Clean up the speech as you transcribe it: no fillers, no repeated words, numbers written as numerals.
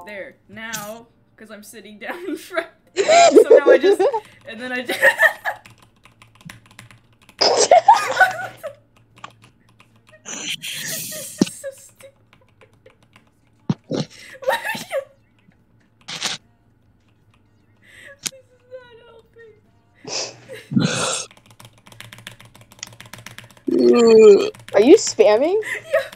There. Now, because I'm sitting down in front. So now I just, and then I just. This is so stupid. This is not helping. Are you spamming? Yeah.